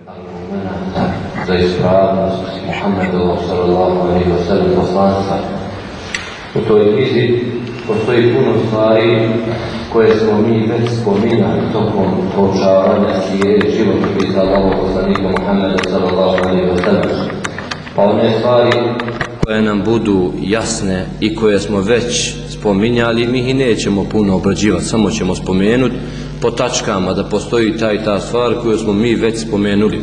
za ispravnost Muhammedu sallallahu alejhi ve sellem poslanstva. U toj knjizi postoji puno stvari koje smo mi već spominjali tokom poučavanja sire životopisa Allahovog poslanika Muhammeda sallallahu alejhi ve sellem. Pa one stvari koje nam budu jasne i koje smo već spominjali, mi ih nećemo puno obrađivati, samo ćemo spomenuti po tačkama da postoji ta stvar koju smo mi već spomenuli,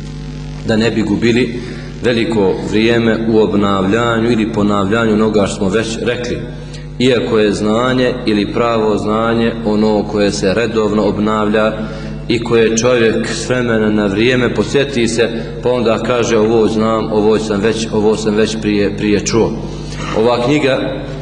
da ne bi gubili veliko vrijeme u obnavljanju ili ponavljanju onoga što smo već rekli, iako je znanje ili pravo znanje ono koje se redovno obnavlja i koje čovjek s vremena na vrijeme posjeti se pa onda kaže ovo znam, ovo sam već prije čuo. Ova knjiga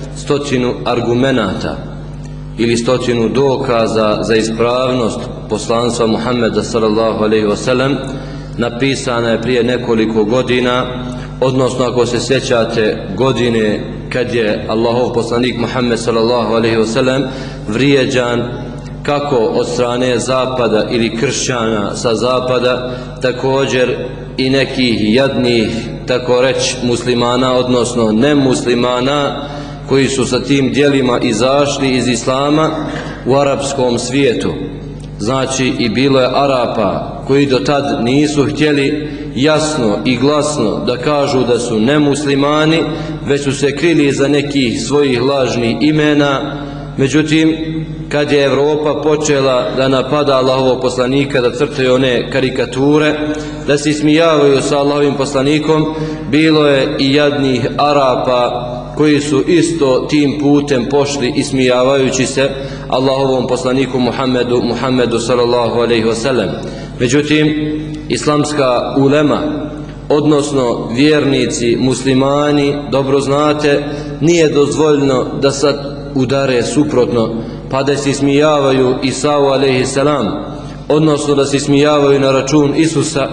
100 argumenata ili 100 dokaza za ispravnost poslanstva Muhammeda sallallahu alejhi ve sellem napisana je prije nekoliko godina, odnosno ako se sjećate godine kad je Allahov poslanik Muhammed sallallahu alejhi ve sellem vrijeđan kako od strane zapada ili kršćana sa zapada, također i nekih jadnih, tako reći, muslimana, odnosno nemuslimana koji su sa tim djelima izašli iz islama u arapskom svijetu. Znači i bilo je Arapa koji do tad nisu htjeli jasno i glasno da kažu da su nemuslimani, već su se krili za nekih svojih lažnih imena. Međutim, kad je Evropa počela da napada Allahovog poslanika, da crtaju one karikature, da se ismijavaju sa Allahovim poslanikom, bilo je i jadnih Arapa koji su isto tim putem pošli ismijavajući se Allahovom poslaniku Muhammedu sallallahu alejhi ve sellem. Međutim, islamska ulema, odnosno vjernici, muslimani, dobro znate, nije dozvoljeno da sad udare suprotno, pa da se ismijavaju Isau alejhi selam, odnosno da se ismijavaju na račun Isusa,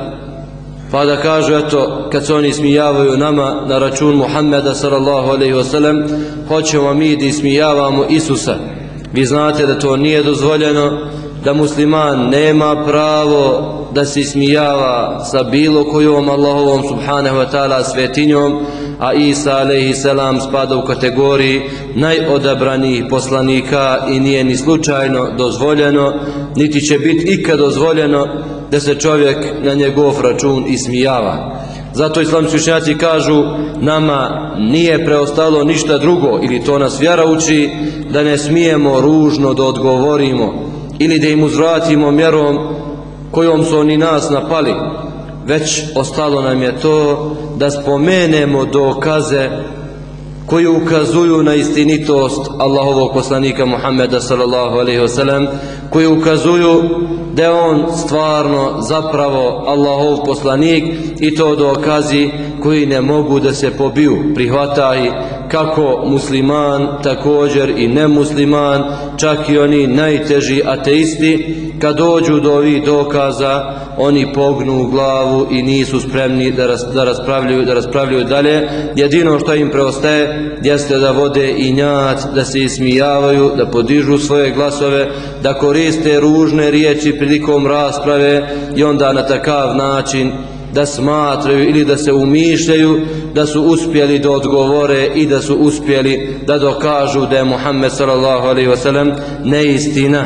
pa da kažu eto kad se oni ismijavaju nama na račun Muhammeda sallallahu alejhi ve sellem, hoćemo mi da ismijavamo Isusa. Vi znate da to nije dozvoljeno, da musliman nema pravo da se ismijava sa bilo kojom Allahovom subhanahu wa ta'ala svetinjom, a Isa alejhi selam spada u kategoriji najodabranijih poslanika i nije ni slučajno dozvoljeno, niti će biti ikad dozvoljeno da se čovjek na njegov račun ismijava. Zato islamski učenjaci kažu, nama nije preostalo ništa drugo, ili to nas vjera uči, da ne smijemo ružno da odgovorimo ili da im uzvratimo mjerom kojom su oni nas napali, već ostalo nam je to da spomenemo dokaze koji ukazuju na istinitost Allahovog poslanika Muhammeda sallallahu alejhi ve sellem, koji ukazuju da je on stvarno zapravo Allahov poslanik, i to dokazi koji ne mogu da se pobiju. Prihvataj kako musliman, također i nemusliman, čak i oni najteži ateisti, kad dođu do ovih dokaza, oni pognu glavu i nisu spremni da raspravljaju dalje. Jedino što im preostaje jeste da vode injat, da se ismijavaju, da podižu svoje glasove, da koriste ružne riječi prilikom rasprave i onda na takav način da smatraju ili da se umišljaju da su uspjeli da odgovore i da su uspjeli da dokažu da je Muhammed sallallahu alejhi ve sellem neistina.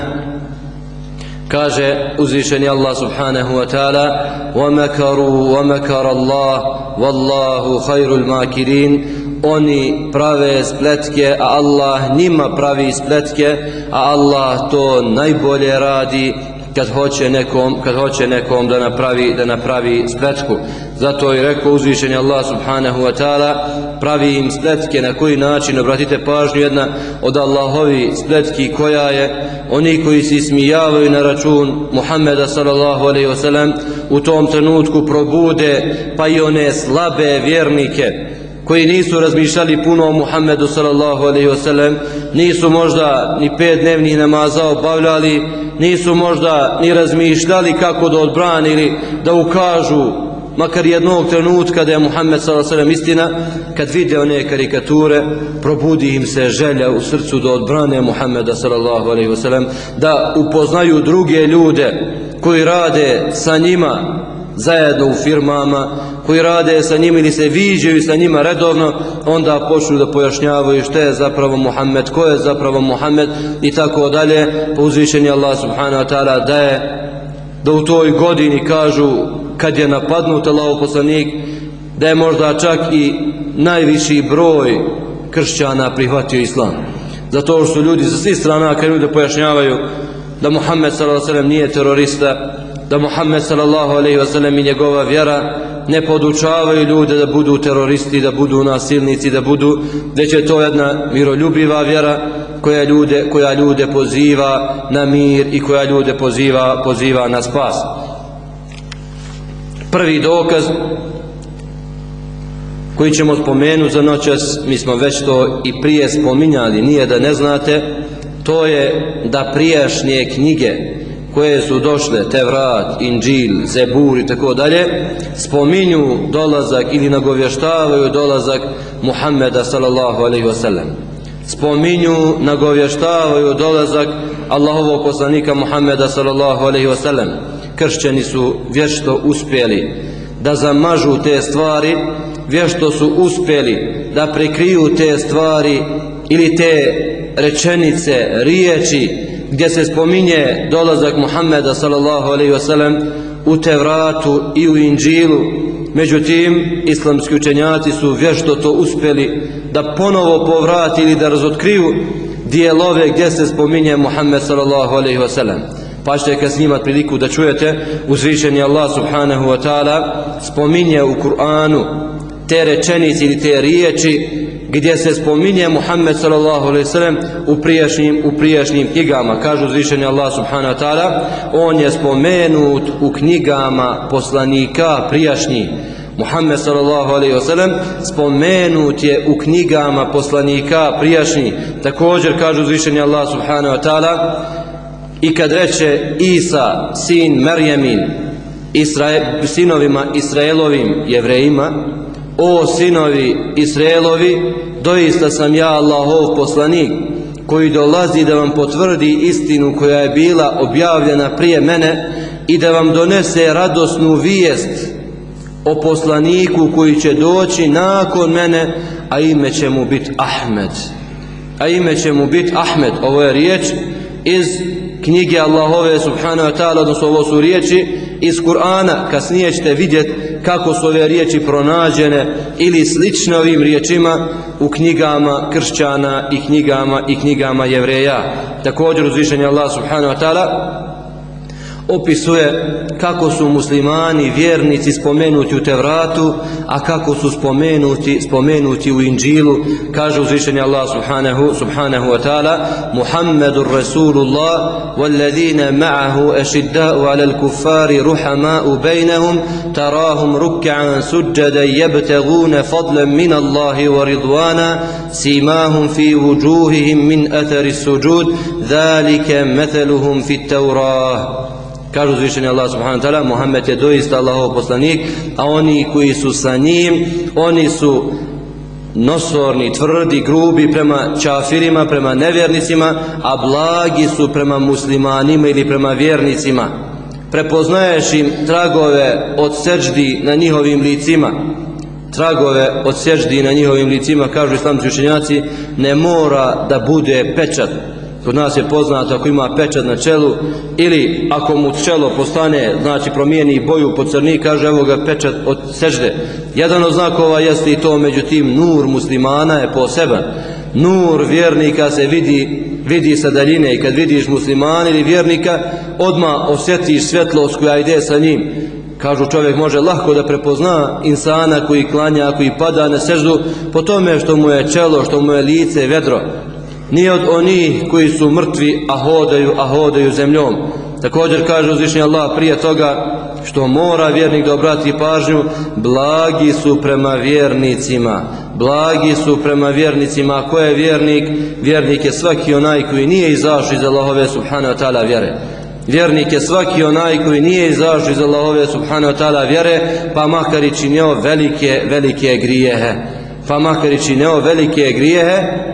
Kaže uzvišeni Allah subhanahu wa ta'ala: وَمَكَرُوا وَمَكَرَ اللَّهُ وَاللَّهُ خَيْرُ الْمَاكِرِينَ. Oni prave spletke, a Allah njima pravi spletke, a Allah to najbolje radi kad hoće nekom da napravi spletku. Zato je rekao uzvišeni Allah subhanahu wa ta'ala, pravi im spletke. Na koji način? Obratite pažnju, jedna od Allahovi spletki koja je, oni koji se ismijavaju na račun Muhammeda sallallahu alejhi ve sellem u tom trenutku probude pa i one slabe vjernike koji nisu razmišljali puno o Muhammedu sallallahu alejhi ve sellem, nisu možda ni 5 dnevnih namaza obavljali, nisu možda ni razmišljali kako da odbrane ili da ukažu makar jednog trenutka da je Muhammed sallallahu alejhi ve sellem istina. Kad vide one karikature, probudi im se želja u srcu da odbrane Muhammeda sallallahu alejhi ve sellem, da upoznaju druge ljude koji rade sa njima zajedno u firmama, koji rade sa njima ili se viđaju sa njima redovno, onda počnu da pojašnjavaju što je zapravo Muhammed, ko je zapravo Muhammed i tako dalje. Pa uzvišen je Allah subhanahu wa ta'ala da u toj godini kažu kad je napadnut Allahov poslanik, da je možda čak i najviši broj kršćana prihvatio islam. Zato što su ljudi sa svih strana krenuli da pojašnjavaju da Muhammed sallallahu alejhi ve sellem nije terorista, da Muhammed sallallahu alejhi ve sellem i njegova vjera ne podučavaju ljude da budu teroristi, da budu nasilnici, već je to jedna miroljubiva vjera koja ljude poziva na mir i koja ljude poziva na spas. Prvi dokaz koji ćemo spomenuti za noćas, mi smo već to i prije spominjali, nije da ne znate, to je da prijašnje knjige koje su došle, Tevrat, Inđil, Zebur i tako dalje, spominju dolazak ili nagovještavaju dolazak Muhammeda sallallahu alejhi ve sellem. Spominju, nagovještavaju dolazak Allahovog poslanika Muhammeda sallallahu alejhi ve sellem. Kršćani su vješto uspjeli da zamažu te stvari, vješto su uspjeli da prikriju te stvari ili te rečenice, riječi gdje se spominje dolazak Muhammeda sallallahu alejhi ve sellem u Tevratu i u Inđilu. Međutim, islamski učenjaci su vješto to uspjeli da ponovo povrati ili da razotkriju dijelove gdje se spominje Muhammed sallallahu alejhi ve sellem. Pa ćete kad snimati priliku da čujete, uzvišeni Allah subhanahu wa ta'ala spominje u Kur'anu te rečenice ili te riječi gdje se spominje Muhammed sallallahu alejhi ve sellem u prijašnjim knjigama. Kaže uzvišeni Allah subhanahu wa ta'ala, on je spomenut u knjigama poslanika prijašnjih. Muhammed sallallahu alejhi ve sellem spomenut je u knjigama poslanika prijašnjih. Također kaže uzvišeni Allah subhanahu wa ta'ala, i kad reče Isa, sin Merjemin, sinovima Israelovim, Jevrejima, o sinovi Israelovi, doista sam ja Allahov poslanik koji dolazi da vam potvrdi istinu koja je bila objavljena prije mene i da vam donese radosnu vijest o poslaniku koji će doći nakon mene, a ime će mu biti Ahmed. Ovo je riječ iz knjige Allahove subhanahu wa ta'ala, odnosno ovo su riječi iz Kur'ana. Kasnije ćete vidjeti kako su ove riječi pronađene ili slične ovim riječima u knjigama kršćana i knjigama Jevreja. Također uzvišeni Allah subhanahu wa ta'ala opisuje kako su muslimani, vjernici spomenuti u Tevratu, a kako su spomenuti u Inđilu. Kaže uzvišeni Allah subhanahu wa ta'ala, Muhammedur Rasulullah wallazina ma'ahu ašidda'u alal kuffari ruhama'u bejnahum tarahum ruk'an suđadan yabtaguna fadlan min Allahi wa ridwana simahum fi wujuhihim min athari suđud zalika mathaluhum fit Taurah. Kažu uzvišeni Allah subhanahu wa ta'ala, Muhammed je doista Allahov poslanik, a oni koji su sa njim, oni su nosorni, tvrdi, grubi prema čafirima, prema nevjernicima, a blagi su prema muslimanima ili prema vjernicima. Prepoznaješ im tragove od seđdi na njihovim licima, kažu islamski učenjaci, ne mora da bude pečat. Kod nas je poznato ako ima pečat na čelu ili ako mu čelo postane, znači promijeni boju po crni, kaže evo ga pečat od sežde. Jedan od znakova jeste i to, međutim nur muslimana je poseban. Nur vjernika se vidi sa daljine i kad vidiš muslimana ili vjernika odmah osjetiš svjetlost koja ide sa njim. Kažu čovjek može lahko da prepozna insana koji klanja, koji pada na seždu po tome što mu je čelo, što mu je lice vedro. Nije od onih koji su mrtvi, a hodaju zemljom. Također kaže uzvišeni Allah prije toga što mora vjernik da obrati pažnju, blagi su prema vjernicima. A ko je vjernik? Vjernik je svaki onaj koji nije izašao iz Allahove subhanahu wa ta'ala vjere. Vjernik je svaki onaj koji nije izašao iz Allahove subhanahu wa ta'ala vjere, pa makar i činio velike grijehe.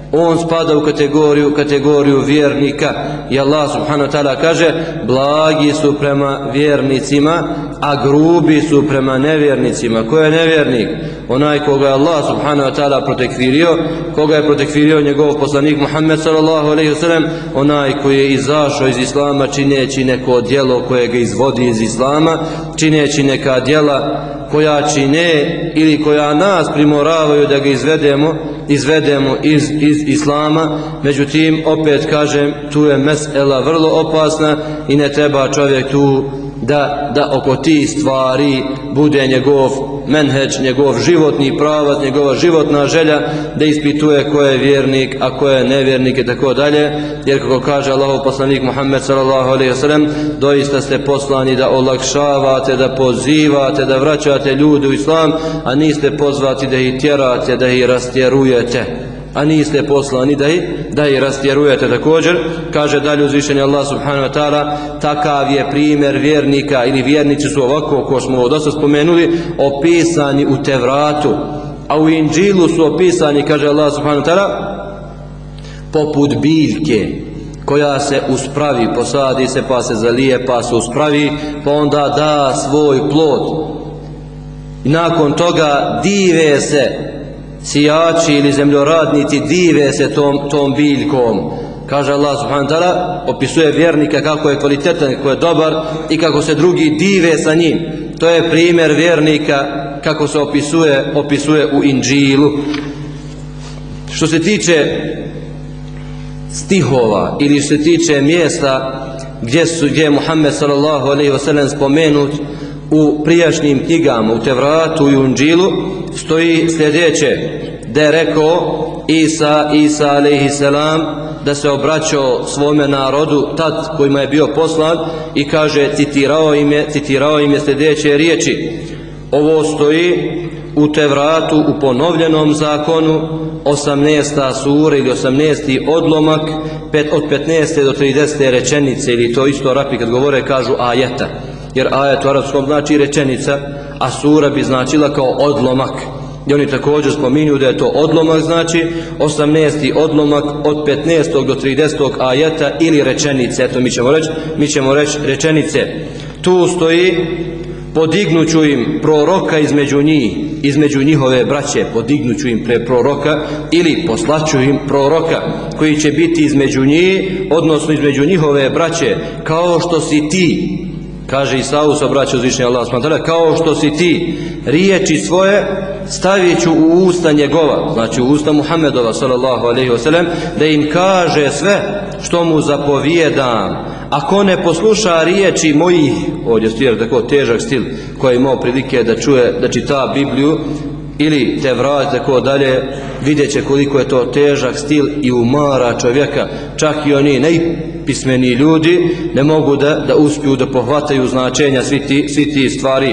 on spada u kategoriju vjernika. I Allah subhanahu wa ta'ala kaže: blagi su prema vjernicima, a grubi su prema nevjernicima. Ko je nevjernik? Onaj koga je Allah subhanahu wa ta'ala protekfirio, koga je protekfirio njegov poslanik Muhammed sallallahu alejhi ve sellem, onaj koji je izašao iz islama čineći neko djelo koje ga izvodi iz islama, čineći neka djela koja čine ili koja nas primoravaju da ga izvedemo iz islama. Međutim, opet kažem, tu je mesela vrlo opasna i ne treba čovjek tu da oko tih stvari bude njegov menheđ, njegov životni pravac, njegova životna želja da ispituje ko je vjernik, a ko je nevjernik i tako dalje. Jer kako kaže Allahov poslanik Muhammed sallallahu alejhi ve sellem, doista ste poslani da olakšavate, da pozivate, da vraćate ljude u islam, a niste pozvati da ih tjerate, da ih rastjerujete. A niste poslani da ih rastjerujete. Također kaže dalje uzvišeni Allah subhanahu wa ta'ala: takav je primjer vjernika, ili vjernici su ovako, ko smo dosta spomenuli, opisani u Tevratu, a u Inđilu su opisani, kaže Allah subhanahu wa ta'ala, poput biljke koja se uspravi, posadi se pa se zalije pa se uspravi pa onda da svoj plod i nakon toga dive se sijači ili zemljoradnici, dive se tom biljkom. Kaže Allah subhanahu wa ta'ala, opisuje vjernika kako je kvalitetan, kako je dobar i kako se drugi dive sa njim. To je primjer vjernika kako se opisuje u Inđilu. Što se tiče stihova ili što se tiče mjesta gdje je Muhammed sallallahu alejhi ve sellem spomenut u prijašnjim knjigama, u Tevratu i u Inđilu, stoji sljedeće: da je rekao Isa alejhi selam, da se obraćao svome narodu tad kojima je bio poslan i kaže, citirao im je sljedeće riječi. Ovo stoji u Tevratu u ponovljenom zakonu, 18. sura ili 18. odlomak od 15. do 30. rečenice, ili to isto Arapi kad govore kažu ajeta, jer ajet u arapskom znači rečenica, a sura bi značila kao odlomak. I oni također spominju da je to odlomak, znači 18. odlomak od 15. do 30. ajeta ili rečenice. Eto, mi ćemo reći rečenice. Tu stoji: podignuću im proroka između njihove braće, podignuću im proroka, ili poslaću im proroka koji će biti između njih, odnosno između njihove braće, kao što si ti, kaže Isau se obraća uzvišeni Allah subhanahu wa ta'ala, kao što si ti riječi svoje stavit ću u usta njegova, znači u usta Muhammedova sallallahu alejhi ve sellem, da im kaže sve što mu zapovijedam. Ako ne posluša riječi mojih, ovdje stvar tako težak stil koji je imao prilike da čuje, da čita Bibliju ili Tevrat tako dalje, vidjet će koliko je to težak stil i umara čovjeka. Čak i oni najpismeniji ljudi ne mogu da uspiju da pohvataju značenja svi ti stvari.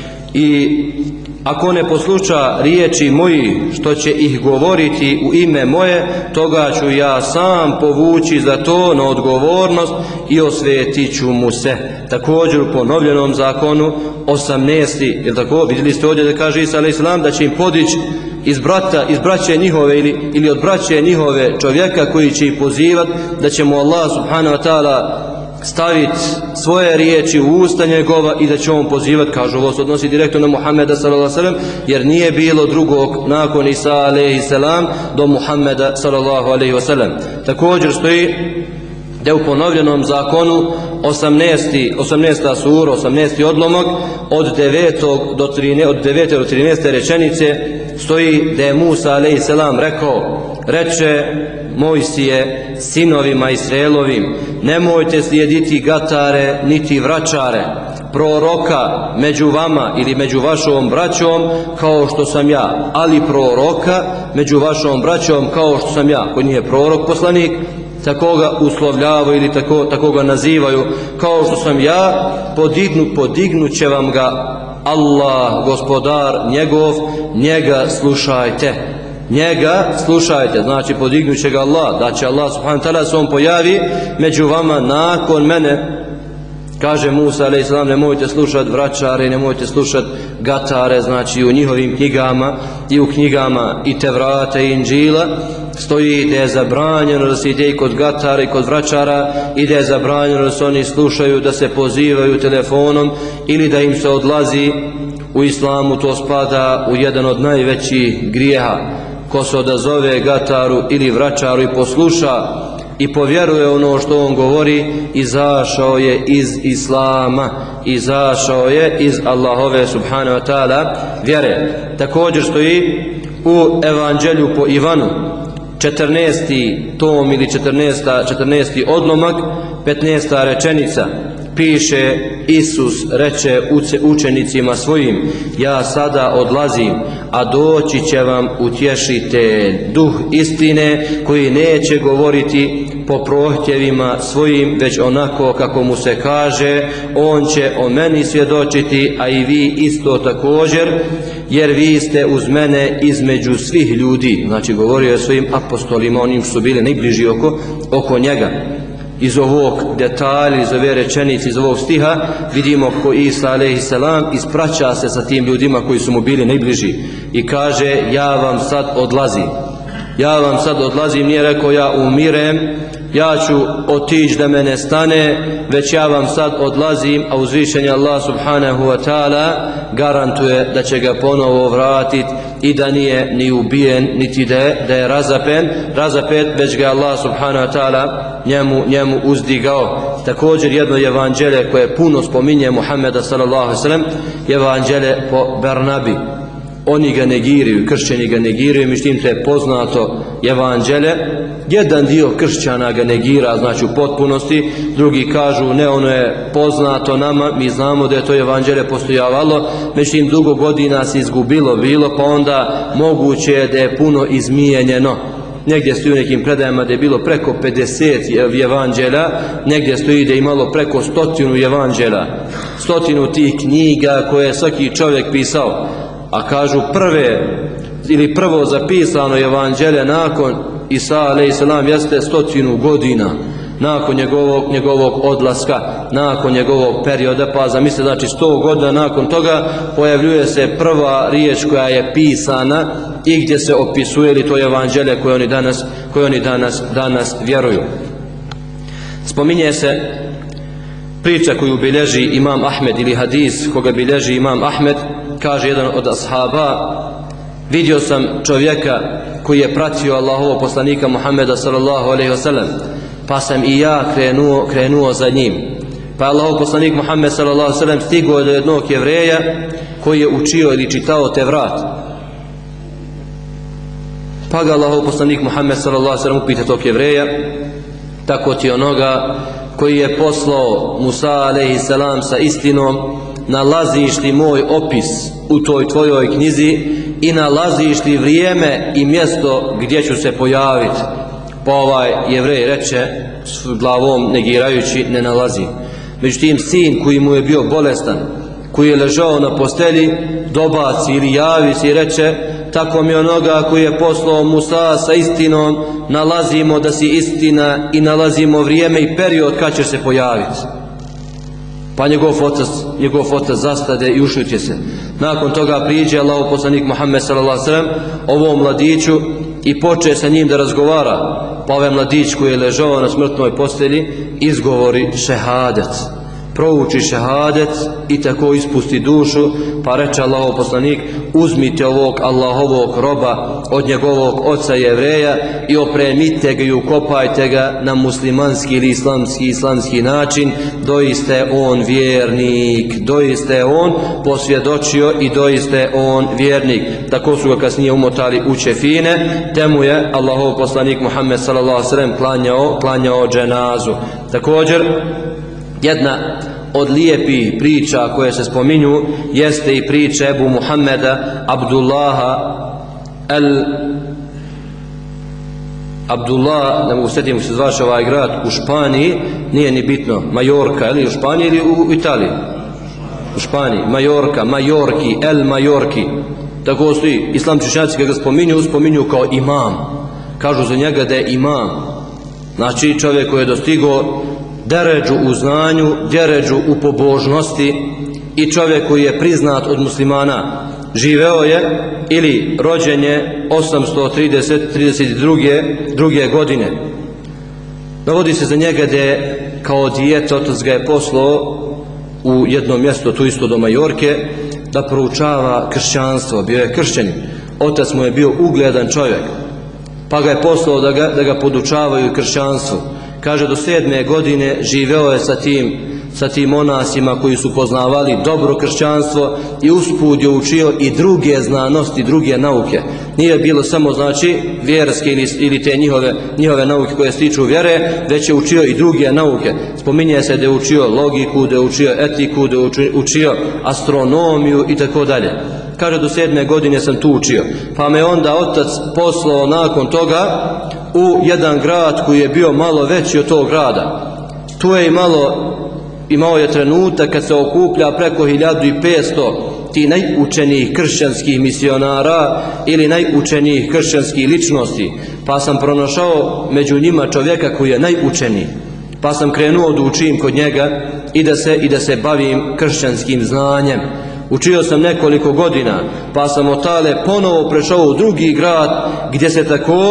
I ako ne posluša riječi moji što će ih govoriti u ime moje, toga ću ja sam povući za to na odgovornost i osvetit ću mu se. Također u ponovljenom zakonu 18. Jel tako? Vidjeli ste ovdje da kaže Isa alejhi selam da će im podići iz braće njihove ili od braće njihove čovjeka koji će ih pozivati, da će mu Allah subhanahu wa ta'ala staviti svoje riječi u usta njegova i da će on pozivati. Kažu, ovo se odnosi direktno na Muhammeda sallallahu alejhi ve sellem, jer nije bilo drugog nakon Isa alejhi selam do Muhammeda sallallahu alejhi ve sellem. Također stoji da u ponovljenom zakonu 18. sura, 18. odlomak od 9. do 13. rečenice stoji da je Musa alejhi selam rekao, reče Mojsije sinovima Israelovim, nemojte slijediti gatare niti vračare, proroka među vama ili među vašom braćom kao što sam ja, ali proroka među vašom braćom kao što sam ja, koji nije prorok, poslanik, tako ga uslovljavaju ili tako ga nazivaju, kao što sam ja, podignut će vam ga Allah, gospodar njegov, njega slušajte, znači podignut će ga Allah, da će Allah subhanahu wa ta'ala se on pojavi među vama nakon mene Kaže Musa a.s. nemojte slušati vračare, nemojte slušati gatare, znači u njihovim knjigama i u knjigama i Tevrata i Inđila stoji da je zabranjeno da se ide i kod gatara i kod vračara i da je zabranjeno da se oni slušaju, da se pozivaju telefonom ili da im se odlazi. U islamu to spada u jedan od najvećih grijeha. Ko se odazove gataru ili vračaru i posluša i povjeruje ono što on govori, izašao je iz islama, izašao je iz Allahove subhanahu wa ta'ala vjere. Također stoji u Evanđelju po Ivanu 14. tom ili 14. odlomak 15. rečenica piše: Isus reče učenicima svojim, ja sada odlazim, a doći će vam utješitelj, duh istine, koji neće govoriti po prohtjevima svojim, već onako kako mu se kaže. On će o meni svjedočiti, a i vi isto također, jer vi ste uz mene između svih ljudi. Znači govorio je svojim apostolima, onim su bili najbliži oko njega. Iz ovog detalja, iz ove rečenice, iz ovog stiha vidimo ko Isa a.s. ispraća se sa tim ljudima koji su mu bili najbliži i kaže: ja vam sad odlazim, ja vam sad odlazim. Nije rekao ja umirem, ja ću otići da me ne stane, već ja vam sad odlazim, a uzvišeni Allah subhanahu wa ta'ala garantuje da će ga ponovo vratiti i da nije ni ubijen niti da je razapet, već ga Allah subhanahu wa ta'ala njemu uzdigao. Također jedno evanđelje koje puno spominje Muhammeda sallallahu alejhi ve sellem, evanđelje po Bernabi. Oni ga negiraju, kršćani ga negiraju, međutim to je poznato evanđelje. Jedan dio kršćana ga negira, znači u potpunosti, drugi kažu ne, ono je poznato nama, mi znamo da je to evanđelje postojavalo, međutim dugo godina se izgubilo bilo, pa onda moguće je da je puno izmijenjeno. Negdje stoji u nekim predajama da je bilo preko 50 evanđelja, negdje stoji da je imalo preko 100 evanđelja, 100 tih knjiga koje je svaki čovjek pisao. A kažu prvo zapisano evanđelje nakon Isa a.s. jeste 100 godina nakon njegovog odlaska, nakon njegovog perioda, pa zamislite, znači 100 godina nakon toga pojavljuje se prva riječ koja je pisana i gdje se opisuje li to evanđelje koje oni danas vjeruju. Spominje se priča koju bilježi Imam Ahmed ili hadis koga bilježi Imam Ahmed. Kaže jedan od ashaba: vidio sam čovjeka koji je pratio Allahovog poslanika Muhammeda sallallahu alejhi ve sellem, pa sam i ja krenuo za njim. Pa Allahov poslanik Muhammed sallallahu alejhi ve sellem stigao do jednog Jevreja koji je učio ili čitao Tevrat. Pa ga Allahov poslanik Muhammed sallallahu alejhi ve sellem upita tog Jevreja: tako ti onoga koji je poslao Musa alejhi selam sa istinom, nalaziš li moj opis u toj tvojoj knjizi i nalaziš li vrijeme i mjesto gdje ću se pojaviti? Pa ovaj Jevrej reče s glavom negirajući: ne nalazi. Međutim sin koji mu je bio bolestan, koji je ležao na postelji, dobaci ili javi se i reče: tako mi onoga koji je poslao Musa sa istinom, nalazimo da si istina i nalazimo vrijeme i period kad će se pojaviti. Pa njegov otac zastade i ušutje se. Nakon toga priđe Allahov poslanik Muhammed sallallahu alejhi ve sellem ovom mladiću i poče sa njim da razgovara. Pa ovaj mladić koji je ležao na smrtnoj postelji izgovori šehadet, prouči šehadet i tako ispusti dušu. Pa reče Allahov poslanik: uzmite ovog Allahovog roba od njegovog oca Jevreja i opremite ga i ukopajte ga na muslimanski ili islamski način. Doista je on vjernik, doista je on posvjedočio i doista je on vjernik. Tako su ga kasnije umotali u čefine, te mu je Allahov poslanik Muhammed sallallahu alejhi ve sellem klanjao dženazu. Također jedna od lijepih priča koje se spominju jeste i priča Ebu Muhammeda Abdullah, ne mogu sjetiti kako se zvaše ovaj grad u Španiji, nije ni bitno, Majorka, ili u Španiji ili u Italiji? U Španiji, Majorki, El Majorki. Tako stoji, islamski učenjaci kad ga spominju kao imam. Kažu za njega da je imam. Znači čovjek koji je dostigao deređu u znanju, deređu u pobožnosti i čovjek koji je priznat od muslimana. Živeo je ili rođen je 832. godine. Navodi se za njega da je kao dijete otac ga je poslao u jedno mjesto, tu isto do Majorke, da proučava kršćanstvo. Bio je kršćanin. Otac mu je bio ugledan čovjek, pa ga je poslao da ga podučavaju kršćanstvu. Kaže, do 7. godine živeo je sa tim monasima koji su poznavali dobro kršćanstvo i usput je učio i druge znanosti, druge nauke. Nije bilo samo znači vjerske ili te njihove nauke koje se tiču vjere, već je učio i druge nauke. Spominje se da je učio logiku, da je učio etiku, da je učio astronomiju i tako dalje. Kaže, do 7. godine sam tu učio, pa me onda otac poslao nakon toga u jedan grad koji je bio malo veći od tog grada. Tu je imao je trenutak kad se okuplja preko 1500 ti najučenijih kršćanskih misionara ili najučenijih kršćanskih ličnosti, pa sam pronašao među njima čovjeka koji je najučeniji, pa sam krenuo da učim kod njega i da se bavim kršćanskim znanjem. Učio sam nekoliko godina, pa sam otale ponovo prešao u drugi grad gdje se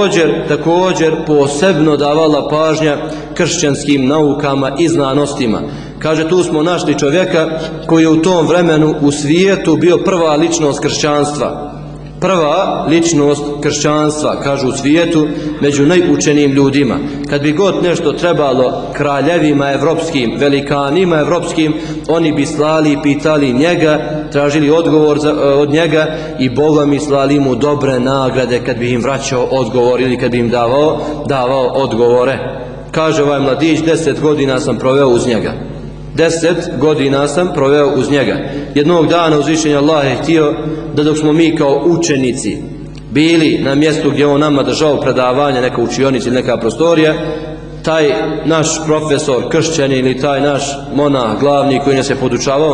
također posebno davala pažnja kršćanskim naukama i znanostima. Kaže, tu smo našli čovjeka koji je u tom vremenu u svijetu bio prva ličnost kršćanstva. Prva ličnost kršćanstva, kažu, u svijetu među najučenijim ljudima. Kad bi god nešto trebalo kraljevima evropskim, velikanima evropskim, oni bi slali i pitali njega, tražili odgovor od njega i Boga mi slali mu dobre nagrade kad bi im vraćao odgovor ili kad bi im davao odgovore. Kaže ovaj mladić, 10 godina sam proveo uz njega. 10 godina sam proveo uz njega. Jednog dana uzvišeni Allah je htio da dok smo mi kao učenici bili na mjestu gdje on nama držao predavanje, neka učionica ili neka prostorija, taj naš profesor kršćanin ili taj naš monah glavni koji nas je podučavao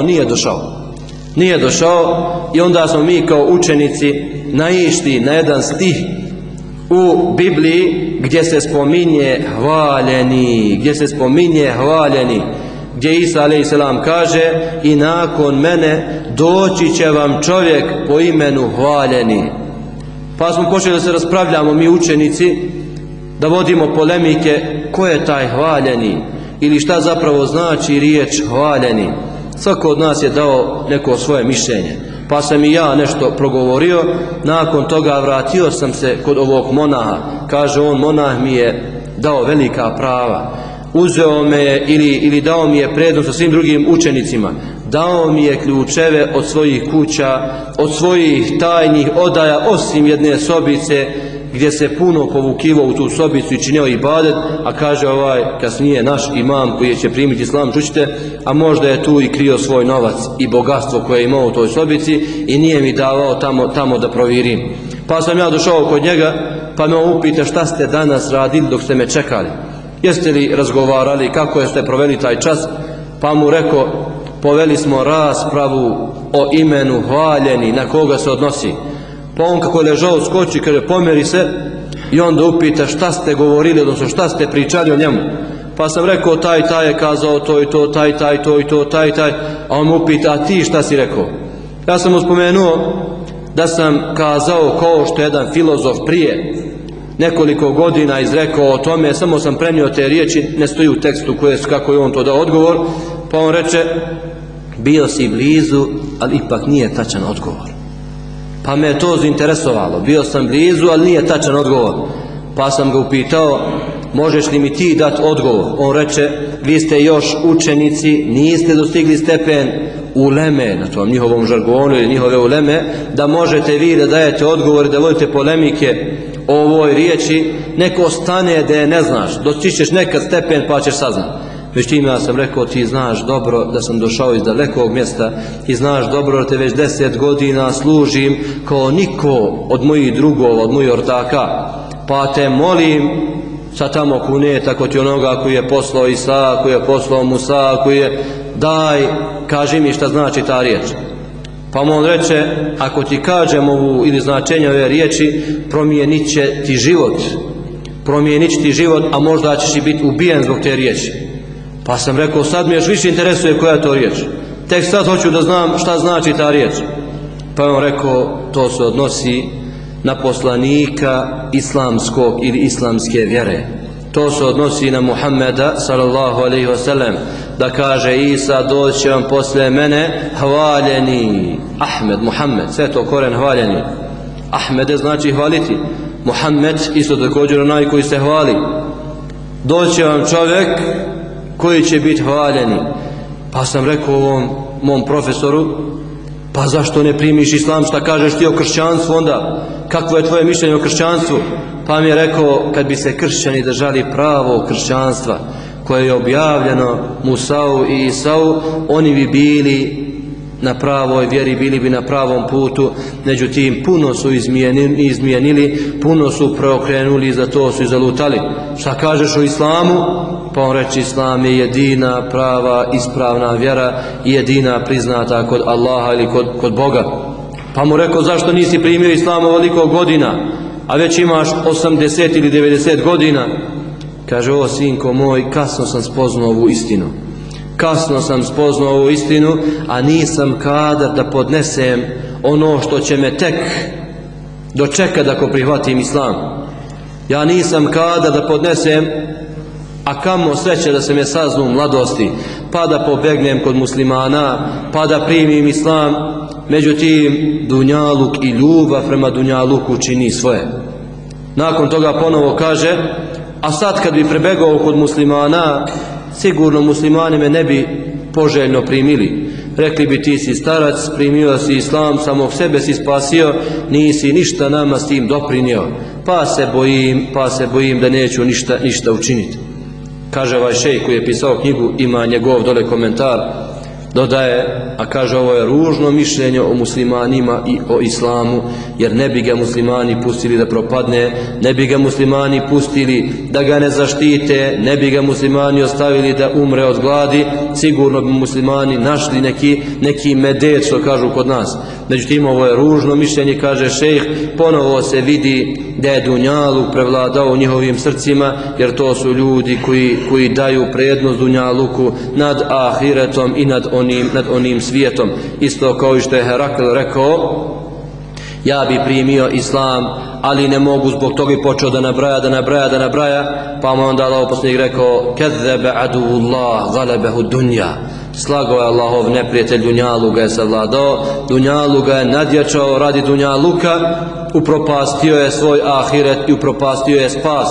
nije došao i onda smo mi kao učenici naišli na jedan stih u Bibliji gdje se spominje hvaljeni, gdje Isa a.s. kaže, i nakon mene doći će vam čovjek po imenu hvaljeni. Pa smo počeli da se raspravljamo mi učenici, da vodimo polemike ko je taj hvaljeni ili šta zapravo znači riječ hvaljeni. Svako od nas je dao neko svoje mišljenje, pa sam i ja nešto progovorio. Nakon toga vratio sam se kod ovog monaha. Kaže on, monah mi je dao velika prava, uzeo me je ili dao mi je prednost sa svim drugim učenicima, dao mi je ključeve od svojih kuća, od svojih tajnih odaja, osim jedne sobice gdje se puno povukivao u tu sobicu i činio ibadet, a kaže ovaj kasnije naš imam koji će primiti islam, čućite, a možda je tu i krio svoj novac i bogatstvo koje je imao u toj sobici i nije mi davao tamo da provjerim. Pa sam ja došao kod njega, pa me on upita, šta ste danas radili dok ste me čekali? Jeste li razgovarali, kako ste proveli taj čas? Pa mu rekao, poveli smo raspravu o imenu hvaljeni, na koga se odnosi. Pa on kako je ležao skoči, kaže, pomeri se i onda upita, šta ste govorili, odnosno šta ste pričali o njemu? Pa sam rekao, taj je kazao to i to, taj to i to, taj, a on mu upita, a ti šta si rekao? Ja sam mu spomenuo da sam kazao kao što jedan filozof prije nekoliko godina izrekao o tome, samo sam prenio te riječi, ne stoji u tekstu kako je on to dao odgovor. Pa on reče, bio si blizu, ali ipak nije tačan odgovor. Pa me je to zainteresovalo, bio sam blizu, ali nije tačan odgovor. Pa sam ga upitao, možeš li mi ti dati odgovor? On reče, vi ste još učenici, niste dostigli stepen uleme, na tom njihovom žargonu ili njihove uleme, da možete vi da dajete odgovor, da vodite polemike o ovoj riječi, neko stane da je ne znaš, dostićeš nekad stepen pa ćeš saznat. Međutim, ja sam rekao, ti znaš dobro da sam došao iz dalekog mjesta, ti znaš dobro da te već 10 godina služim kao niko od mojih drugova, od mojih ortaka, pa te molim sa tamo kuneta kod onoga koji je poslao Isa, koji je poslao Musa, koji je, daj, kaži mi šta znači ta riječ. Pa mu on reče, ako ti kažem ovu ili značenje ove riječi, promijenit će ti život, a možda ćeš i biti ubijen zbog te riječi. Pa sam rekao, sad me još više interesuje koja je to riječ. Tek sad hoću da znam šta znači ta riječ. Pa je on rekao, to se odnosi na poslanika islamskog ili islamske vjere. To se odnosi na Muhammeda sallallahu alaihi wasallam, da kaže Isa, doći će vam posle mene hvaljeni Ahmed, Muhammed, sve to koren hvaljeni. Ahmede znači hvaliti, Muhammed isto također onaj koji se hvali. Doći će vam čovjek koji će biti hvaljeni. Pa sam rekao ovom mom profesoru, pa zašto ne primiš islam, šta kažeš ti o kršćanstvu onda? Kakvo je tvoje mišljenje o kršćanstvu? Pa mi je rekao, kad bi se kršćani držali pravo kršćanstva koje je objavljeno Musau i Isau, oni bi bili na pravoj vjeri, bili bi na pravom putu. Međutim, puno su izmijenili, puno su preokrenuli, za to su i zalutali. Šta kažeš o islamu? Pa on reći, islam je jedina prava ispravna vjera i jedina priznata kod Allaha ili kod Boga. Pa mu rekao, zašto nisi primio islam ovoliko godina, a već imaš 80 ili 90 godina? Kaže, o sinko moj, kasno sam spoznao ovu istinu. Kasno sam spoznao ovu istinu, a nisam kadar da podnesem ono što će me tek dočekati ako prihvatim islam. Ja nisam kadar da podnesem, a kamo sreće da se me saznu u mladosti, pa da pobegnem kod muslimana, pa da primim islam. Međutim, dunjaluk i ljubav prema dunjaluku čini svoje. Nakon toga ponovo kaže, a sad kad bi prebegao kod muslimana, sigurno muslimani me ne bi poželjno primili. Rekli bi, ti si starac, primio si islam, samog sebe si spasio, nisi ništa nama s tim doprinio. Pa se bojim da neću ništa učiniti. Kaže ovaj šejh koji je pisao knjigu, ima njegov dole komentar, dodaje, a kaže, ovo je ružno mišljenje o muslimanima i o islamu, jer ne bi ga muslimani pustili da propadne, ne bi ga muslimani pustili da ga ne zaštite, ne bi ga muslimani ostavili da umre od gladi, sigurno bi muslimani našli neki medet, što kažu kod nas. Međutim, ovo je ružno mišljenje, kaže šejh, ponovo se vidi da je dunjaluk prevladao u njihovim srcima, jer to su ljudi koji daju prednost dunjaluku nad ahiretom i nad onim svijetom. Isto kao i što je Herakl rekao, ja bi primio islam, ali ne mogu, zbog toga i počeo da nabraja, pa mu onda Allah poslanik rekao, kezzebe aduvullah galebehu dunja, slagao je Allahov neprijatelj, dunjalu ga je savladao, dunjalu ga je nadjačao radi dunjaluka, upropastio je svoj ahiret i upropastio je spas.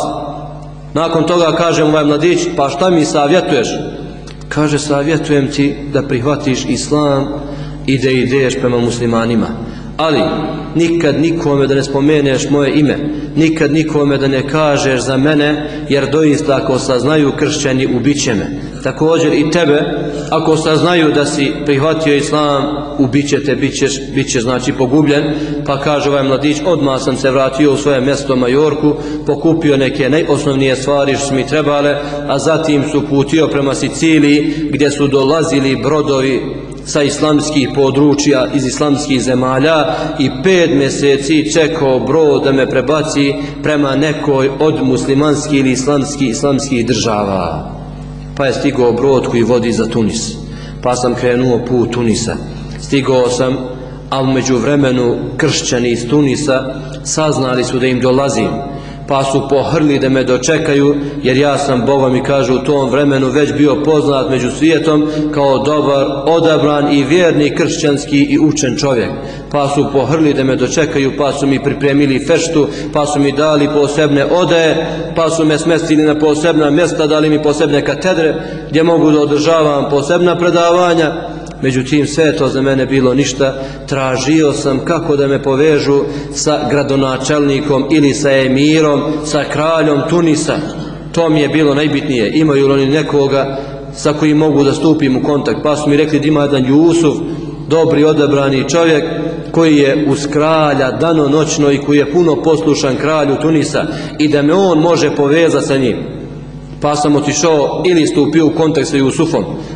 Nakon toga kaže mu ovaj mladić, pa šta mi savjetuješ? Kaže, savjetujem ti da prihvatiš islam i da ideš prema muslimanima, ali nikad nikome da ne spomeneš moje ime, nikad nikome da ne kažeš za mene, jer doista ako saznaju kršćani, ubit će me. Također i tebe, ako saznaju da si prihvatio islam, ubit će te, bit ćeš znači pogubljen. Pa kaže ovaj mladić, odmah sam se vratio u svoje mjesto Majorku, pokupio neke najosnovnije stvari što su mi trebale, a zatim su putio prema Siciliji, gdje su dolazili brodovi sa islamskih područja, iz islamskih zemalja, i 5 mjeseci čekao brod da me prebaci prema nekoj od muslimanskih ili islamskih država. Pa je stigao brod koji vodi za Tunis, pa sam krenuo put Tunisa. Stigao sam, a u međuvremenu kršćani iz Tunisa saznali su da im dolazim, pa su pohrli da me dočekaju, jer ja sam, Boga mi kaže, u tom vremenu već bio poznat među svijetom kao dobar, odabran i vjerni kršćanski i učen čovjek. Pa su pohrli da me dočekaju, pa su mi pripremili feštu, pa su mi dali posebne odeje, pa su me smestili na posebna mjesta, dali mi posebne katedre gdje mogu da održavam posebna predavanja. Međutim, sve to za mene bilo ništa. Tražio sam kako da me povežu sa gradonačelnikom ili sa emirom, sa kraljom Tunisa. To mi je bilo najbitnije. Imaju li oni nekoga sa kojim mogu da stupim u kontakt? Pa su mi rekli da ima jedan Jusuf, dobri, odabrani čovjek, koji je uz kralja danonoćno i koji je puno poslušan kralju Tunisa, i da me on može povezati sa njim. Pa sam otišao ili stupio u kontakt sa Jusufom,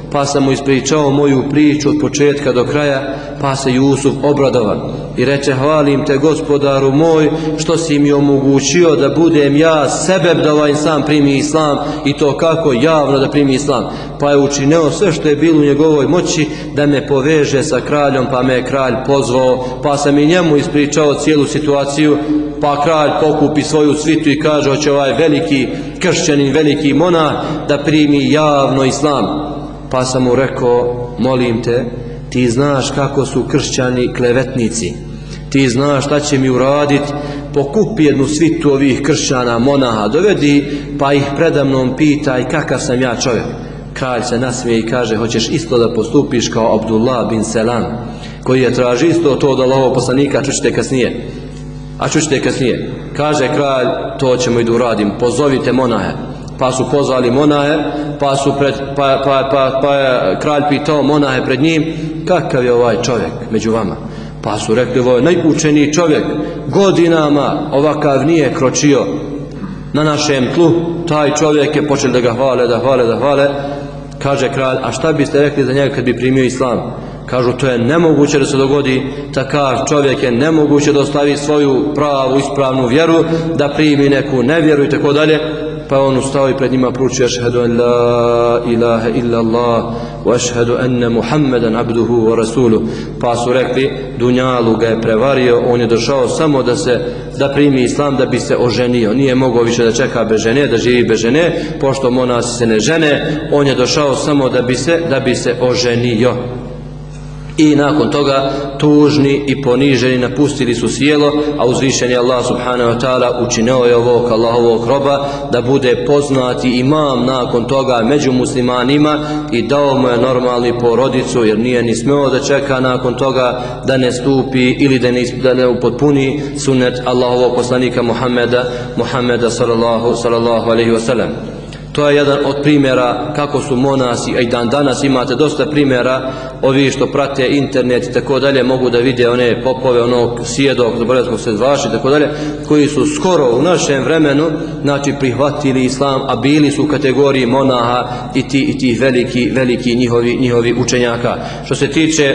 pa sam mu ispričao moju priču od početka do kraja, pa se Jusuf obradova i reče: hvalim te gospodaru moj što si mi omogućio da budem ja sebeb da ovaj sam primi islam, i to kako? Javno da primi islam. Pa je učinio sve što je bilo u njegovoj moći da me poveže sa kraljom, pa me je kralj pozvao, pa sam i njemu ispričao cijelu situaciju, pa kralj pokupi svoju svitu i kaže: hoće ovaj veliki kršćanin, veliki monah da primi javno islam. Pa sam mu rekao: molim te, ti znaš kako su kršćani klevetnici, ti znaš šta će mi uraditi, pokupi jednu svitu ovih kršćana monaha, dovedi pa ih predamnom pitaj kakav sam ja čovjek. Kralj se nasmije i kaže: hoćeš isto da postupiš kao Abdullah bin Selam, koji je traži isto to od Allahovog poslanika, čućete kasnije. Kaže kralj: to ćemo i da uradim, pozovite monahe. Pa su pozvali monahe, pa je kralj pitao monahe pred njim: kakav je ovaj čovjek među vama? Pa su rekli: ovo je najučeniji čovjek, godinama ovakav nije kročio na našem tlu. Taj čovjek je počeo da ga hvale. Kaže kralj: a šta biste rekli za njega kad bi primio islam? Kažu: to je nemoguće da se dogodi, takav čovjek je nemoguće da ostavi svoju pravu, ispravnu vjeru, da primi neku nevjeru i tako dalje. Pa on ustao i pred njima proučio: ašhedu an la ilaha illa Allah wa ašhedu enne Muhammedan abduhu wa rasuluh. Pa su rekli: dunjalu ga je prevario, on je došao samo da primi islam, da bi se oženio, nije mogao više da čeka bez žene, da živi bez žene, pošto monasi se ne žene, on je došao samo da bi se oženio. I nakon toga tužni i poniženi napustili su sjelo, a uzvišeni Allah subhanahu wa ta'ala učinio je ovog Allahovog roba da bude poznati imam nakon toga među muslimanima i dao mu je normalnu porodicu, jer nije ni smeo da čeka nakon toga da ne stupi ili da ne upotpuni sunnet Allahovog poslanika Muhammeda sallallahu alaihi wa sallam. To je jedan od primjera kako su monasi, a i dan danas imate dosta primjera, ovi što prate internet i tako dalje, mogu da vide one popove, onog sjedog, zaboravljskog sedvaša i tako dalje, koji su skoro u našem vremenu, znači, prihvatili islam, a bili su u kategoriji monaha i tih veliki njihovi učenjaka. Što se tiče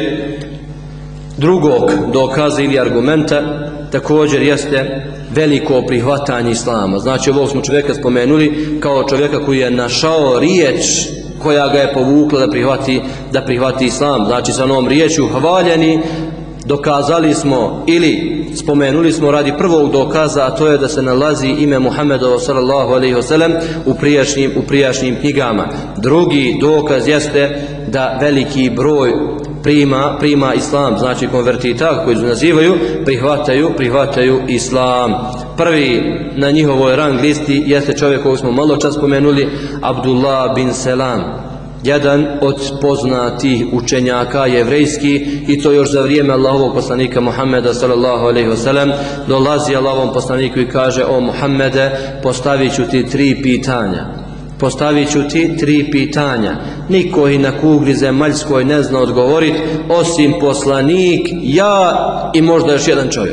drugog dokaza ili argumenta, također jeste veliko prihvatanje islama. Znači, ovog smo čovjeka spomenuli kao čovjeka koji je našao riječ koja ga je povukla da prihvati islam. Znači, sa onom riječju hvaljeni dokazali smo ili spomenuli smo radi prvog dokaza, a to je da se nalazi ime Muhammeda sallallahu alejhi ve sellem u prijašnjim knjigama. Drugi dokaz jeste da veliki broj prima islam, znači konvertita koji se nazivaju, prihvataju islam. Prvi na njihovoj rang listi jeste čovjek kojeg smo malo čas spomenuli, Abdullah bin Selam, jedan od poznatih učenjaka jevrejski, i to još za vrijeme Allahovog poslanika Muhammeda sallallahu alejhi ve sellem. Dolazi Allahovom poslaniku i kaže: o Muhammede, postavit ću ti 3 pitanja. Niko ih na kugli zemaljskoj ne zna odgovoriti osim poslanik, ja i možda još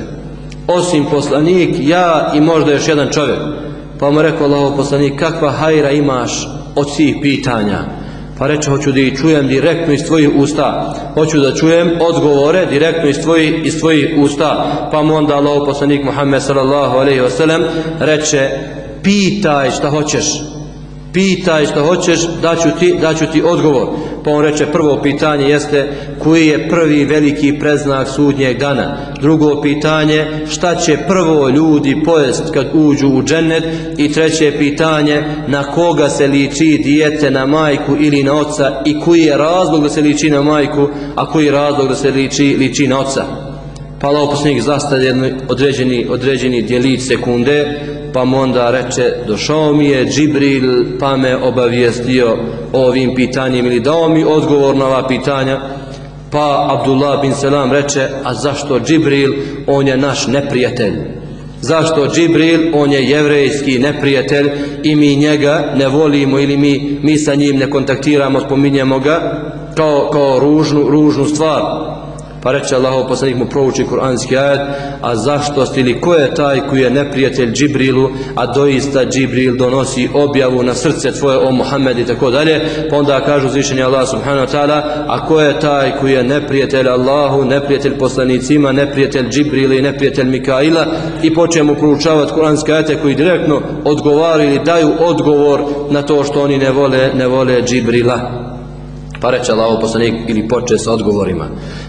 jedan čovjek. Pa mu rekao Allahov poslanik: kakva hajra imaš od svih pitanja? Pa reče: hoću da ih čujem direktno iz tvojih usta, hoću da čujem odgovore direktno iz tvojih usta. Pa mu onda Allahov poslanik Muhammed sallallahu alejhi ve sellem reče: pitaj šta hoćeš, daću ti odgovor. Pa on reče: prvo pitanje jeste koji je prvi veliki predznak sudnjeg dana. Drugo pitanje, šta će prvo ljudi pojest kad uđu u džennet. I treće pitanje, na koga se liči dijete, na majku ili na oca, i koji je razlog da se liči na majku, a koji je razlog da se liči na oca. Pa Allahov poslanik zastade jedno određeni djelić sekunde, pa mu onda reče: došao mi je Džibril pa me obavijestio o ovim pitanjima ili dao mi odgovor na ova pitanja. Pa Abdullah bin Selam reče: a zašto Džibril? On je naš neprijatelj. Zašto Džibril? On je jevrejski neprijatelj i mi njega ne volimo, ili mi sa njim ne kontaktiramo, spominjemo ga kao ružnu stvar. Pa reče Allahov poslanik mu prouči kuranski ajet, a zašto ste ili ko je taj koji je neprijatelj Džibrilu, a doista Džibril donosi objavu na srce tvoje o Muhammed i tako dalje. Pa onda kažu uzvišeni Allah subhanahu wa ta'ala, a ko je taj koji je neprijatelj Allahu, neprijatelj poslanicima, neprijatelj Džibrila i neprijatelj Mikaila, i počnemo proučavati kuranske ajete koji direktno odgovaraju ili daju odgovor na to što oni ne vole Džibrila. Pa reče Allahov poslanik ili poče sa odgovorima.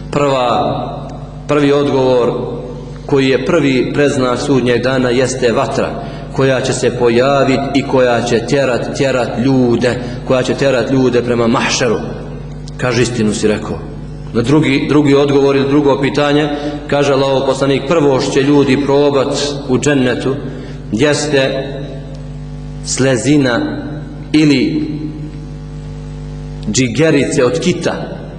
Prvi odgovor koji je prvi preznak sudnjeg dana jeste vatra koja će se pojaviti i koja će tjerat ljude prema mahšeru. Kaže, istinu si rekao. Na drugi odgovor ili drugo pitanje kaže Allahov poslanik, prvo što će ljudi probat u džennetu jeste slezina ili džigerice od kita,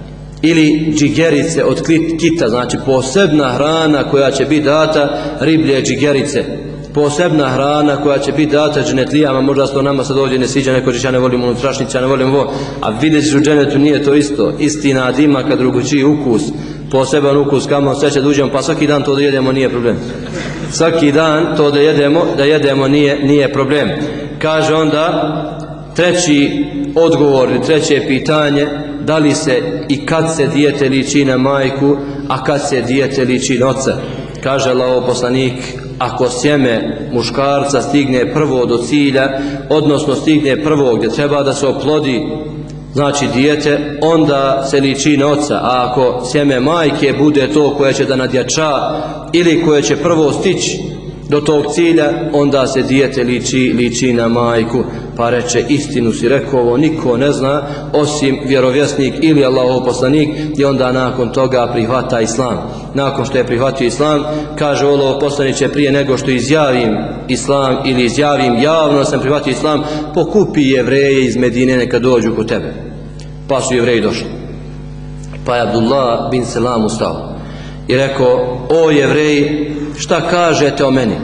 ili džigerice od kita, znači posebna hrana koja će biti data, riblje džigerice, posebna hrana koja će biti data dženetlijama. Možda se to nama sad ovdje ne sviđa, neko će ja ne volim unutrašnjice, ja ne volim ovo, a vidjet ćeš u dženetu nije to isto, istina dima kad drugačiji ukus, poseban ukus, kamo sve će da uđemo, pa svaki dan to da jedemo nije problem, svaki dan to da jedemo nije problem. Kaže onda treći odgovor ili treće pitanje, da li se i kad se dijete liči na majku, a kad se dijete liči na oca. Kaže Allahov poslanik, ako sjeme muškarca stigne prvo do cilja, odnosno stigne prvo gdje treba da se oplodi, znači dijete, onda se liči na oca, a ako sjeme majke bude to koje će da nadjača ili koje će prvo stići do tog cilja, onda se dijete liči na majku. Pa reče, istinu si rekao, ovo niko ne zna osim vjerovjesnik ili Allahov poslanik, i onda nakon toga prihvata islam. Nakon što je prihvatio islam, kaže Allahov poslaniće, prije nego što izjavim islam ili izjavim javno da sam prihvatio islam, pokupi Jevreje iz Medine neka dođu kod tebe. Pa su Jevreji došli. Pa je Abdullah bin Selam ustao i rekao, o Jevreji, šta kažete o meni?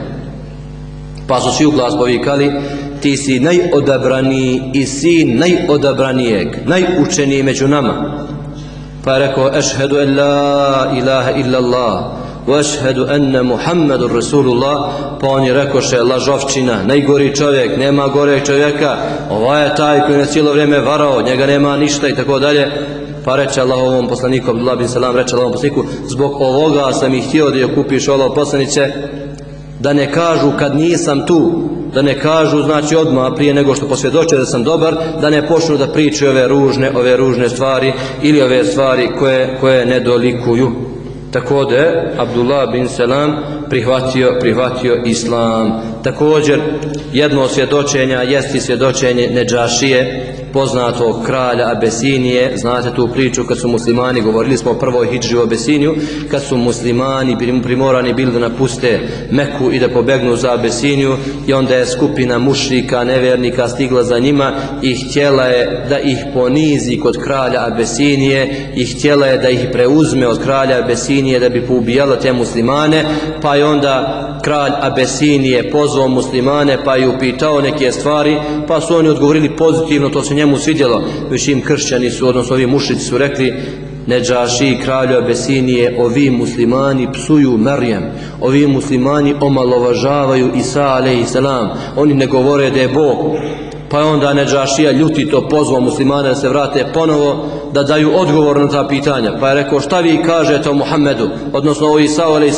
Pa su svi u glas povikali, ti si najodabraniji i sin najodabranijeg, najučeniji među nama. Pa je rekao, ešhedu en la ilaha illallah wa ešhedu enne Muhammedur Rasulullah. Pa on je rekoše, lažovčina, najgori čovjek, nema goreg čovjeka, ovaj je taj koji je cijelo vrijeme varao, njega nema ništa i tako dalje. Pa reče Allahovom poslaniku, Abdullah bin Salam reče Allahovom poslaniku, zbog ovoga sam ih htio da je okupiš, Allahov poslanice, da ne kažu kad nisam tu, da ne kažu znači odmah prije nego što posvjedoče da sam dobar, da ne počnu da pričaju ove ružne stvari ili ove stvari koje ne dolikuju. Tako da je Abdullah bin Salam prihvatio islam. Također jedno svjedočenja jesti svjedočenje Nedžašije, poznatog kralja Abesinije. Znate tu priču kad su muslimani, govorili smo o prvoj hidži u Abesiniju, kad su muslimani primorani bili da napuste Meku i da pobegnu za Abesiniju, i onda je skupina mušrika, nevjernika stigla za njima i htjela je da ih ponizi kod kralja Abesinije i htjela je da ih preuzme od kralja Abesinije da bi poubijala te muslimane. Pa je onda kralj Abesinije pozvao muslimane pa je upitao neke stvari, pa su oni odgovorili pozitivno, to se njemu svidjelo. Većim kršćani su, odnosno ovi mušrici su rekli Nedžaši, kralju Abesinije, ovi muslimani psuju Marijem, ovi muslimani omalovažavaju Isa a.s. oni ne govore da je Bog. Pa je onda Nedžašija ljutito pozvao muslimane da se vrate ponovo, da daju odgovor na ta pitanja. Pa je rekao, šta vi kažete o Muhammedu, odnosno o Isa a.s.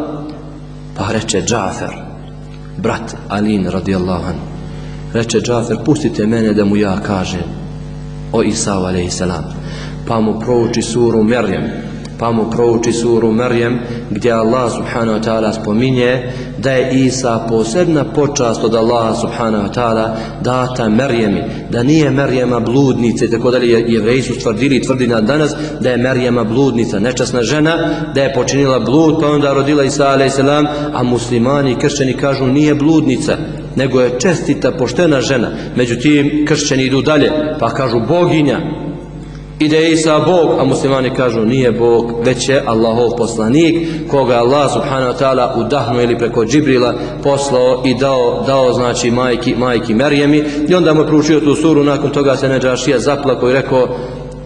Pa reče Džafer, brat Alin radijallahu anhu, reče Džafer, pustite mene da mu ja kažem o Isa a.s. Pa mu prouči suru Marijem, gdje Allah subhanahu wa ta'ala spominje da je Isa posebna počast od Allaha subhanahu wa ta'ala data Marijemi, da nije Marijema bludnica i tako dalje. Jevreji su tvrdili i tvrdi danas da je Marijema bludnica, nečasna žena, da je počinila blud pa onda rodila Isa a.s. a muslimani i kršćani kažu nije bludnica, nego je čestita, poštena žena. Međutim, kršćani idu dalje pa kažu boginja, i da je Isa Bog, a muslimani kažu nije Bog, već je Allahov poslanik koga Allah subhanahu wa ta'ala udahnuo ili preko Džibrila poslao i dao znači majki Marijemi. I onda mu je proučio tu suru, nakon toga se Nedžašija zaplakao i rekao,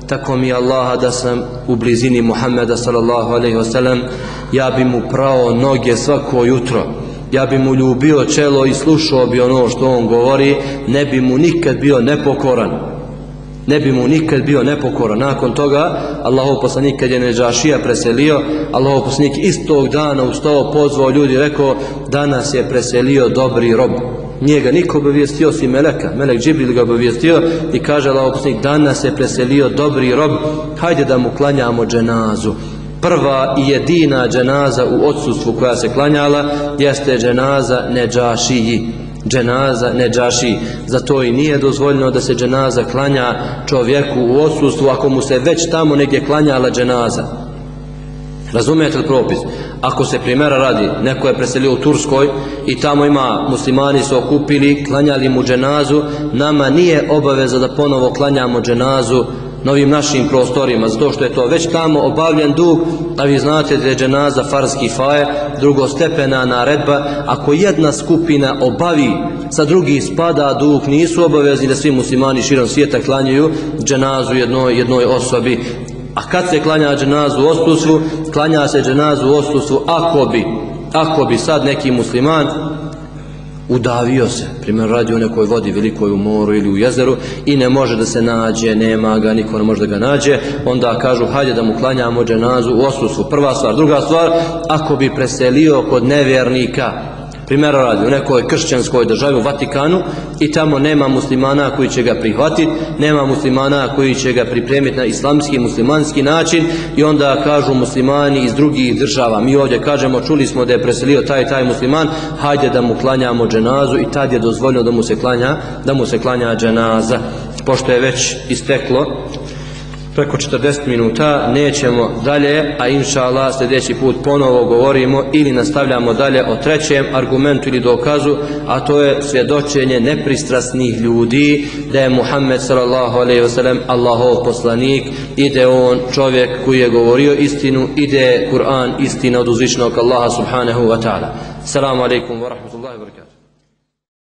tako mi Allaha da sam u blizini Muhammeda sallallahu alejhi ve sellem, ja bi mu prao noge svako jutro, ja bi mu ljubio čelo i slušao bi ono što on govori, ne bi mu nikad bio nepokoran. Ne bi mu nikad bio nepokoran. Nakon toga, Allahov poslanik kad je Nedžašija preselio, Allahov poslanik istog dana ustao, pozvao ljudi, rekao, danas je preselio dobri rob. Nije ga niko obavijestio osim Meleka. Melek Džibril ga obavijestio i kaže Allahov poslanik, danas je preselio dobri rob, hajde da mu klanjamo dženazu. Prva i jedina dženaza u odsustvu koja se klanjala jeste dženaza Nedžašiji. Dženaza Nedžašiji. Zato i nije dozvoljeno da se dženaza klanja čovjeku u odsustvu ako mu se već tamo negdje klanjala dženaza. Razumijete li propis? Ako se primjera radi, neko je preselio u Turskoj i tamo ima, muslimani su okupili, klanjali mu dženazu, nama nije obaveza da ponovo klanjamo dženazu na ovim našim prostorima, zato što je to već tamo obavljen dug, a vi znate da je dženaza farz kifaje, drugostepena naredba. Ako jedna skupina obavi, sa drugi spada dug, nisu obavezni da svi muslimani širom svijeta klanjaju dženazu jednoj osobi. A kad se klanja dženazu u odsustvu, klanja se dženazu u odsustvu ako bi sad neki musliman udavio se, primjer radi u nekoj vodi velikoj, u moru ili u jezeru, i ne može da se nađe, nema ga, niko ne može da ga nađe, onda kažu hajde da mu klanjamo dženazu u odsustvu. Prva stvar. Druga stvar, ako bi preselio kod nevjernika, primjera radi u nekoj kršćanskoj državi, u Vatikanu, i tamo nema muslimana koji će ga prihvatiti, nema muslimana koji će ga pripremiti na islamski, muslimanski način, i onda kažu muslimani iz drugih država, mi ovdje kažemo, čuli smo da je preselio taj musliman, hajde da mu klanjamo dženazu, i tad je dozvoljeno da mu se klanja dženaza. Pošto je već isteklo preko 40 minuta, nećemo dalje, a inša Allah sljedeći put ponovo govorimo ili nastavljamo dalje o trećem argumentu ili dokazu, a to je svjedočenje nepristrasnih ljudi da je Muhammed sallallahu alejhi ve sellem Allahov poslanik i da je on čovjek koji je govorio istinu i da je Kur'an istina od uzvišenog Allaha subhanahu wa ta'ala. Assalamu alaikum wa rahmatullahi wa barakatuh.